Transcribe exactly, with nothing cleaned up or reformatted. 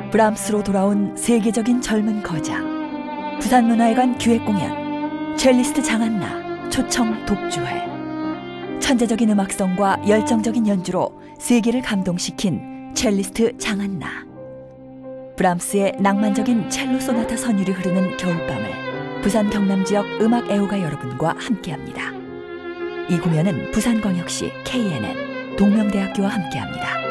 브람스로 돌아온 세계적인 젊은 거장, 부산문화회관 기획공연, 첼리스트 장한나 초청 독주회. 천재적인 음악성과 열정적인 연주로 세계를 감동시킨 첼리스트 장한나. 브람스의 낭만적인 첼로 소나타 선율이 흐르는 겨울밤을 부산 경남 지역 음악 애호가 여러분과 함께합니다. 이 공연은 부산광역시 케이엔엔, 동명대학교와 함께합니다.